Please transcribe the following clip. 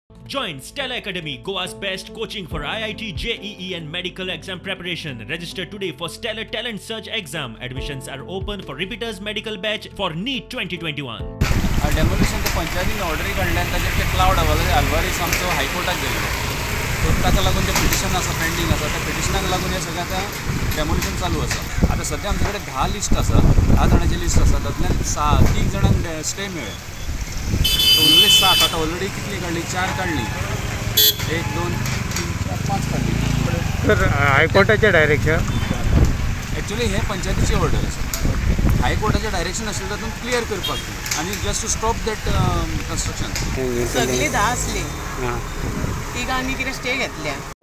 Join Stella Academy, Goa's best coaching for IIT, JEE and medical exam preparation. Register today for Stellar Talent Search exam. Admissions are open for repeaters medical batch for NEET 2021. Demolition ते पंचायतीन ऑर्डरी काढल्यान ताजेर ते cloud Alvares आमचो हायकोर्टाक गेल्लो. So ताका लागून ते पिटिशन आसा पेंडींग आसा. त्या पिटिशनाक लागून हे सगळें आतां डेमोलिशन चालू आसा. आतां सद्या आमचे कडेन 10 लिस्ट आसा, 10 जाणांची लिस्ट आसा. तातूंतल्यान 3 जाणांक स्टे मेळ्ळे. उरले 7 आतां ऑलरेडी कितली काडली? 4 काडली. 1 2 3 4 5 काडली. तर हायकोर्टाचें डायरेक्शन एक्चुअली हे पंचायतीची ऑर्डर आसा. हायकोर्टाचें डायरेक्शन आशिल्लें तातूंत क्लियर करपाक आनी just to stop that construction. सगळीं 10 आसलीं. तिगांनी कितें स्टे घेतल्या.